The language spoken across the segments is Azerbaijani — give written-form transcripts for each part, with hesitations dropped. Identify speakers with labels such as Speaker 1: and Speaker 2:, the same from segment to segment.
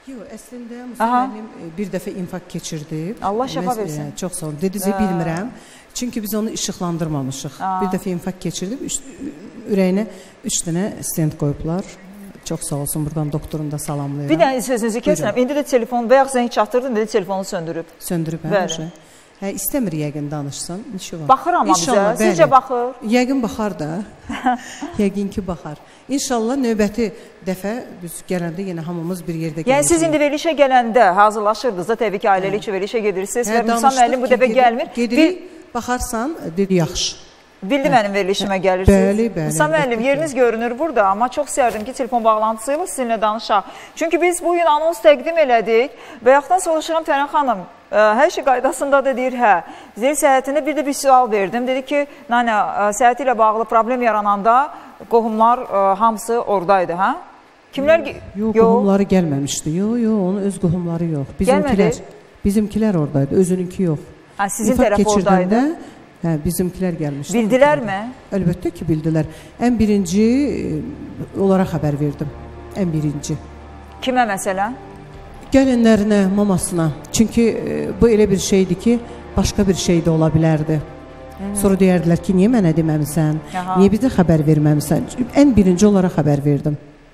Speaker 1: Yox, əslində Musa müəllim bir dəfə infarkt keçirdi.
Speaker 2: Allah şəfa versin.
Speaker 1: Çox sağ olun. Dediniz, bilmirəm. Çünki biz onu işıqlandırmamışıq. Bir dəfə infarkt keçirdi. Ürəyinə 3 dənə stent qoyublar. Çox sağ olsun. Buradan doktorunu da salamlayıram.
Speaker 2: Bir dənə sözünüzü kəsirəm. İndi də telefon, bayaq zəng çatdırdı, indi də telefonu söndürüb.
Speaker 1: Söndürüb, hə? Hə, istəmir yəqin danışsın.
Speaker 2: Baxır amma bizə. Sizcə baxır?
Speaker 1: Yəqin baxar da. Yəqin ki, baxar. İnşallah növbəti dəfə biz gələndə yenə hamımız bir yerdə gələcəyik.
Speaker 2: Yəni siz indi verilişə gələndə hazırlaşırdınız da, təbii ki, ailəli üçün verilişə gedirsiniz və Musa müəllim bu dəfə gəlmir.
Speaker 1: Gedirik, baxarsan, dedi, yaxşı.
Speaker 2: Bildi mənim verilişimə gəlirsiniz.
Speaker 1: Bəli, bəli.
Speaker 2: Musa müəllim, yeriniz görünür burada, amma çox istərdim ki, telefon bağlantısıyla sizinlə danışaq. Çünki biz bugün anons təqdim elədik və yaxdan soruşuram Fərən xanım, hər şey qaydasındadır, deyir, hə. Zeyl səhhətində bir də bir sual verdim. Dedi ki, səhhəti ilə bağlı problem yarananda qohumlar hamısı oradaydı, hə? Kimlər?
Speaker 1: Yox, qohumları gəlməmişdi. Yox, onun öz qohumları yox. Bizimkilər oradaydı, özününki yox.
Speaker 2: Sizin tərəf oradaydı?
Speaker 1: Hə, bizimkilər gəlmişdi.
Speaker 2: Bildilər mi?
Speaker 1: Əlbəttə ki, bildilər. Ən birinci onlara xəbər verdim. Ən birinci.
Speaker 2: Kimə məsələn?
Speaker 1: Gəlinlərinə, mamasına. Çünki bu elə bir şeydir ki, başqa bir şey də ola bilərdi. Sonra deyərdilər ki, niyə mənə deməmisən? Niyə bizə xəbər verməmisən? Ən birinci onlara xəbər verdim.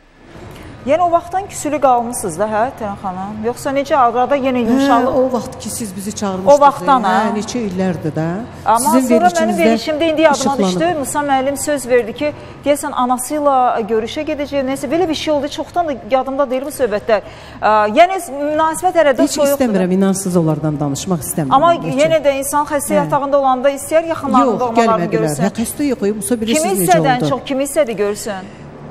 Speaker 2: Yəni o vaxtdan küsülü qalmışsınız da, hə, Tərən xanım? Yoxsa necə arada yenə yumşalıq?
Speaker 1: Hə, o vaxt ki, siz bizi çağırmışdınız.
Speaker 2: O vaxtdan, hə?
Speaker 1: Neçə illərdir də.
Speaker 2: Amma sonra mənim verilişimdə indi yadıma düşdü. Musa müəllim söz verdi ki, deyəsən anası ilə görüşə gedəcək, neysə, belə bir şey oldu. Çoxdan da yadımda deyil bu söhbətlər. Yəni, münasibət hərədə soyuqdur.
Speaker 1: Heç istəmirəm, inansız onlardan danışmaq istəmirəm.
Speaker 2: Amma yenə də insan xəstə yatağında olanda istəyər yaxınlarında olmalarını görsün.
Speaker 1: Yox, gəlmədilər. Xəstə yox, Musa bilirsiniz necə oldu.
Speaker 2: Kimi hissədən çox, kimi hissədir görsün?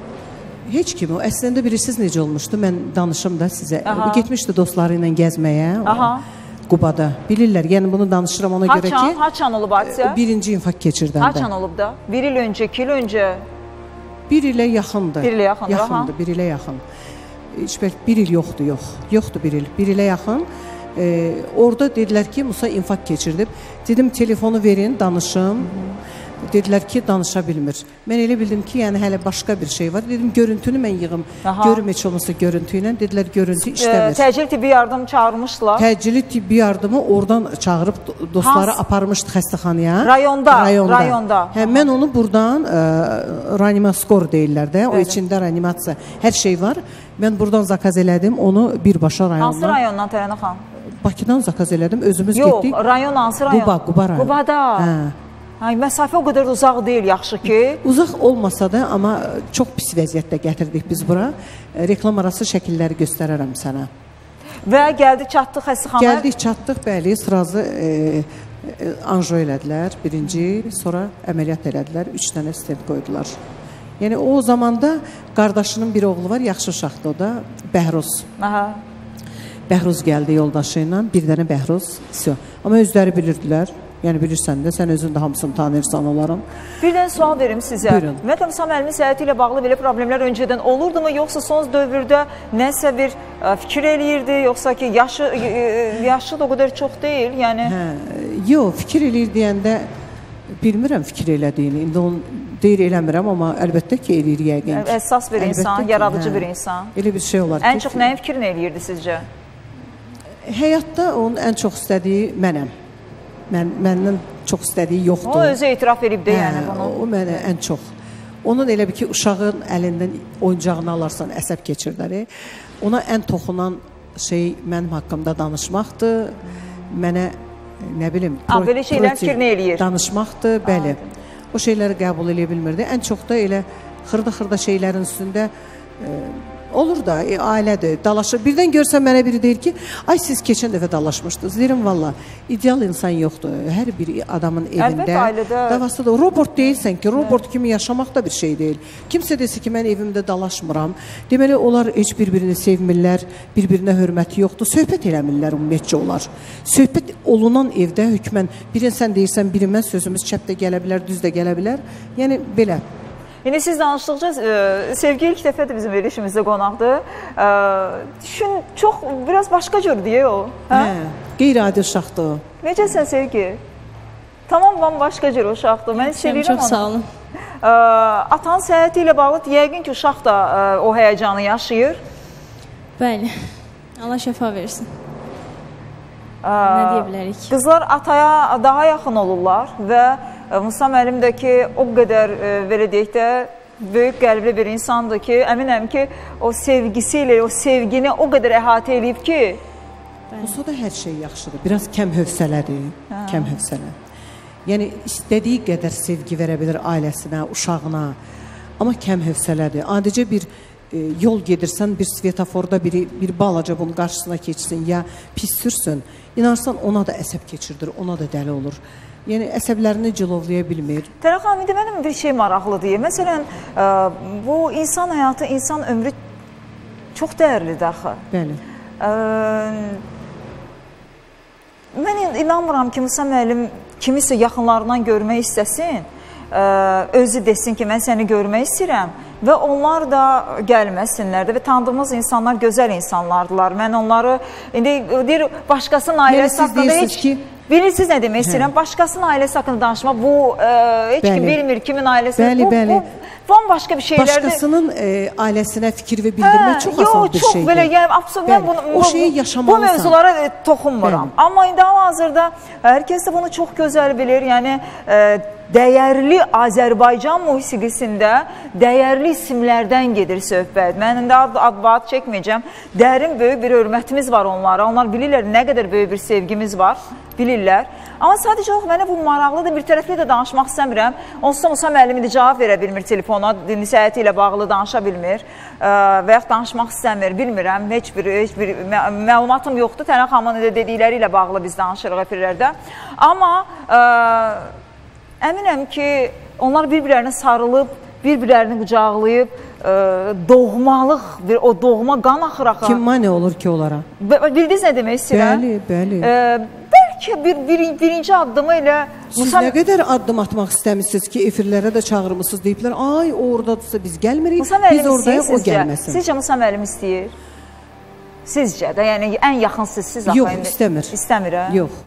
Speaker 1: Heç kimi. Əslində bilirsiniz necə olmuşdu? Mən danışım da sizə. Getmişdi dostları ilə gəzməyə. Qubada. Bilirlər. Yəni bunu danışıram ona görə ki.
Speaker 2: Haçan olub hadisə?
Speaker 1: Birinci infarkt keçirdəndə.
Speaker 2: Haçan olub da? 1 il öncə, 2 il öncə?
Speaker 1: 1 ilə yaxındır.
Speaker 2: 1 ilə yaxındır.
Speaker 1: Yaxındır, 1 ilə yaxın. Heç bəlkə 1 il yoxdur, yox. Yoxdur 1 il. 1 ilə yaxın. Orada dedilər ki, Musa infarkt keçirdib. Dedim, telefonu verin, danışım. Dedilər ki, danışa bilmir. Mən elə bildim ki, yəni hələ başqa bir şey var. Dedim, görüntünü mən yığım. Görüm heç olmasa görüntü ilə. Dedilər, görüntü işləmir.
Speaker 2: Təcili tibbi yardım çağırmışdılar.
Speaker 1: Təcili tibbi yardımı oradan çağırıb dostları aparmışdı xəstəxanaya.
Speaker 2: Rayonda.
Speaker 1: Hə, mən onu buradan reanimaskor deyirlər də. O içində reanimasiya, hər şey var. Mən buradan zakaz elədim. Onu birbaşa rayondan.
Speaker 2: Hansı rayondan Tərənə xanım?
Speaker 1: Bakıdan zakaz elədim. Özümüz getdik.
Speaker 2: Yox, rayon hansı rayon?
Speaker 1: Quba rayon.
Speaker 2: Qubada. Ay, məsafə o qədər uzaq deyil, yaxşı ki.
Speaker 1: Uzaq olmasa da, amma çox pis vəziyyətdə gətirdik biz bura. Reklam arası şəkilləri göstərərəm sənə.
Speaker 2: Və gəldik, çatdıq xəstəxanaya?
Speaker 1: Gəldik, çatdıq, bəli, sırası anjo elədilər, birinci, sonra əməliyyat elədilər, 3 dənə stent qoydular. Yəni, o zamanda qardaşının bir oğlu var, yaxşı uşaqdır o da, Bəhruz. Bəhruz gəldi yoldaşı ilə, bir dənə Bəhruz, amma özləri bilirdilər. Yəni bilirsən də, sən özün də hamısını tanıyırsan onların.
Speaker 2: Bir dənə sual verim sizə.
Speaker 1: Buyurun.
Speaker 2: Ümumiyyətlə, Musa müəllimin səhhəti ilə bağlı belə problemlər öncədən olurdu mu, yoxsa son dövrdə nəsə bir fikir eləyirdi, yoxsa ki, yaşı da o qədər çox deyil, yəni?
Speaker 1: Yox, fikir eləyir deyəndə bilmirəm fikir elədiyini. İndi onu deyir eləmirəm, amma əlbəttə ki, eləyir yəqin.
Speaker 2: Əsas bir insan, yaradıcı bir insan.
Speaker 1: Elə bir şey olar ki.
Speaker 2: Ən çox nəyin fikrini eləyirdi sizcə?
Speaker 1: Həyatda onun ən çox istədiyi mənəm. Məndən çox istədiyi yoxdur.
Speaker 2: O özü etiraf edib də yəni bunu.
Speaker 1: O mənə ən çox. Onun elə bir ki, uşağın əlindən oyuncağını alarsan, əsəb keçirdər. Ona ən toxunan şey mənim haqqımda danışmaqdır. Mənə, nə bilim,
Speaker 2: belə şeylər fikrini eləyir.
Speaker 1: Danışmaqdır, bəli. O şeyləri qəbul edə bilmirdi. Ən çox da elə xırda-xırda şeylərin üstündə olur da, ailədir, dalaşır. Birdən görsən mənə biri deyir ki, ay siz keçən dəfə dalaşmışdınız. Deyirəm, valla, ideal insan yoxdur. Hər bir adamın evində davası da. Robot deyilsən ki, robot kimi yaşamaq da bir şey deyil. Kimsə desə ki, mən evimdə dalaşmıram. Deməli, onlar heç bir-birini sevmirlər, bir-birinə hörməti yoxdur. Söhbət eləmirlər, ümumiyyətcə olar. Söhbət olunan evdə hökmən, birin sən deyirsən, birin mən sözümüz çəp də gələ bilər, düz də gələ bilər. Yəni, belə.
Speaker 2: Yəni, siz danışdıqca, Sevgi ilk dəfədir bizim verilişimizdə qonaqdır. Düşün, çox, biraz başqa cür deyə o.
Speaker 1: Qeyri-adi uşaqdır o.
Speaker 2: Necəsən Sevgi? Tamam, başqa cür uşaqdır. Mən hiss edirəm onu.
Speaker 3: Çox sağ olun.
Speaker 2: Atanın səhhəti ilə bağlı yəqin ki, uşaq da o həyəcanı yaşayır.
Speaker 3: Bəli. Allah şəfa versin. Nə deyə bilərik?
Speaker 2: Qızlar ataya daha yaxın olurlar və Musa müəllim də ki, o qədər belə deyək də böyük qəlbli bir insandır ki, əminəm ki, o sevgisiyle, o sevgini o qədər əhatə edib ki.
Speaker 1: Musa da hər şey yaxşıdır. Biraz kəm hövsələdir, kəm hövsələ. Yəni, istədiyi qədər sevgi verə bilir ailəsinə, uşağına. Amma kəm hövsələdir. Adicə bir yol gedirsən, bir svetoforda bir balaca bunun qarşısına keçsin, ya pis sürsün. İnarsan ona da əsəb keçirdir, ona da dəli olur. Yəni, əsəblərini cilovlaya bilmir.
Speaker 2: Tərəx xanım, indi mənim bir şey maraqlıdır. Məsələn, bu insan həyatı, insan ömrü çox dəyərlidir axı.
Speaker 1: Bəli.
Speaker 2: Mən inanmıram ki, Musa müəllim kimisə yaxınlarından görmək istəsin, özü desin ki, mən səni görmək istəyirəm və onlar da gəlməsinlər də və tanıdığımız insanlar gözəl insanlardılar. Mən onları, indi deyir, başqasının ailəsi haqqında heç... Bilirsiniz nə demək istəyirəm? Başqasının ailəsi haqqında danışmaq, bu heç kim bilmir kimin ailəsi.
Speaker 1: Bəli.
Speaker 2: Bu başqa bir şeylərdir.
Speaker 1: Başqasının ailəsinə fikir və bildirmək çox asan bir şeydir.
Speaker 2: Çox belə, yəni, absolut,
Speaker 1: o şeyi yaşamalısan.
Speaker 2: Bu mövzulara toxunmuram. Amma indi hal-hazırda hər kəs də bunu çox gözəl bilir. Yəni, dəyərli Azərbaycan musiqisində dəyərli isimlərdən gedir söhbət. Mən indi ad çəkməyəcəm. Dərin böyük bir hörmətimiz var onlara. Onlar bilirlər nə qədər böyük bir sevgimiz var. Bilirlər. Amma sadəcə olaraq mənə bu maraqlıdır. Bir tərəfli də danışmaq istəmirəm. Onsuz da Musa müəllim indi cavab verə bilmir telefona, səhhəti ilə bağlı danışa bilmir və yaxud danışmaq istəmir, bilmirəm. Heç bir məlumatım yoxdur. Tərəx xanımın dedikləri ilə bağlı biz danışırıq efirlərdə. Amma əminəm ki, onlar bir-birlərinə sarılıb, bir-birlərini qucaqlayıb, doğmalıq, o doğma qan axır.
Speaker 1: Kim mane olur ki onlara?
Speaker 2: Bildiniz nə demək istəyirəm?
Speaker 1: Bəli.
Speaker 2: Bəlkə birinci addımı ilə...
Speaker 1: Siz nə qədər addım atmaq istəmişsiniz ki, efirlərə də çağırmışsınız deyiblər, ay, o oradadırsa biz gəlmirik, biz oradayıq, o gəlməsin.
Speaker 2: Sizcə Musa müəllim istəyir? Sizcə də, yəni ən yaxın siz
Speaker 1: Yox, istəmir.
Speaker 2: İstəmir, hə?
Speaker 1: Yox.